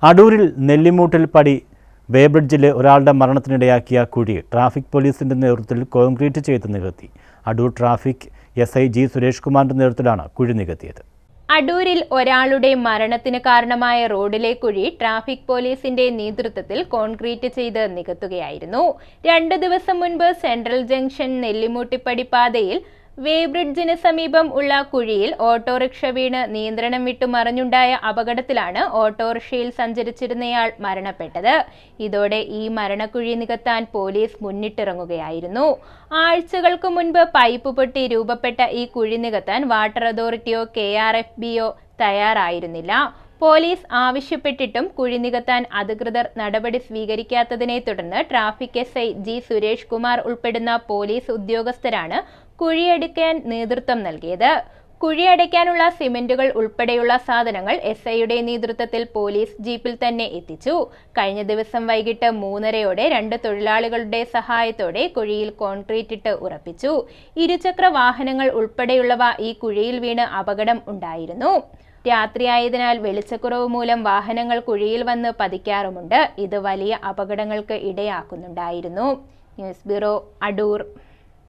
അടൂരിൽ നെല്ലിമൂട്ടിൽ പടി വേബ്രിഡ്ജിലെ ഒരാളുടെ മരണത്തിനിടയാക്കിയ കുഴി ട്രാഫിക് പോലീസിന്റെ നേതൃത്വത്തിൽ കോൺക്രീറ്റ് ചെയ്ത് നികത്തി. അടൂർ ട്രാഫിക് എസ്ഐ ജി സുരേഷ് കുമാറിന്റെ നേതൃത്വത്തിലാണ് കുഴി നികത്തിയത്. അടൂരിൽ ഒരാളുടെ മരണത്തിന് കാരണമായ റോഡിലെ കുഴി ട്രാഫിക് പോലീസിന്റെ നേതൃത്വത്തിൽ കോൺക്രീറ്റ് ചെയ്ത് നികത്തുകയായിരുന്നു. 2 ദിവസം മുൻപ് സെൻട്രൽ ജംഗ്ഷൻ നെല്ലിമൂട്ടിപ്പടി പാതയിൽ വേബ്രിഡ്ജിന് സമീപം ഉള്ള കുഴിയിൽ ഓട്ടോറിക്ഷ വീണ് നിയന്ത്രണം വിട്ടു മറിഞ്ഞുണ്ടായ അപകടത്തിലാണ് ഓട്ടോറിക്ഷയിൽ സഞ്ചരിച്ചിരുന്നയാൾ മരണപ്പെട്ടത്. ഇതോടെ ഈ മരണക്കുഴി നികത്താൻ പോലീസ് മുന്നിട്ടിറങ്ങുകയായിരുന്നു. ആഴ്ചകൾക്ക് മുൻപ് പൈപ്പ് പൊട്ടി രൂപപ്പെട്ട ഈ കുഴി നികത്താൻ വാട്ടർ അതോറിറ്റിയോ KRFBയോ തയ്യാറായിരുന്നില്ല. പോലീസ് ആവശ്യപ്പെട്ടിട്ടും കുഴി നികത്താൻ അധികൃതർ നടപടി സ്വീകരിക്കാത്തതിനെ തുടർന്ന് ട്രാഫിക് SI ജി സുരേഷ് കുമാർ ഉൾപ്പെടുന്ന പോലീസ് ഉദ്യോഗസ്ഥരാണ് കുഴിയടയ്ക്കാൻ നേതൃത്വം നൽകിയത്. കുഴിയടയ്ക്കാനുള്ള സിമന്റുകൾ ഉൾപ്പെടെയുള്ള സാധനങ്ങൾ SIയുടെ നേതൃത്വത്തിൽ പോലീസ് ജീപ്പിൽ തന്നെ എത്തിച്ചു. കഴിഞ്ഞ ദിവസം വൈകിട്ട് 3:30-ഓടെ 2 തൊഴിലാളികളുടെ സഹായത്തോടെ കുഴിയിൽ കോൺക്രീറ്റ് ഇട്ട് ഉറപ്പിച്ചു. ഇരുചക്ര വാഹനങ്ങൾ ഉൾപ്പെടെയുള്ളവ ഈ കുഴിയിൽ വീണ് അപകടം ഉണ്ടായിരുന്നു. രാത്രിയായതിനാൽ വെളിച്ചക്കുറവ് മൂലം വാഹനങ്ങൾ കുഴിയിൽ വന്ന് പതിക്കാറുമുണ്ട്. ഇത് വലിയ അപകടങ്ങൾക്ക് ഇടയാക്കുന്നുണ്ടായിരുന്നു. News bureau, Adoor.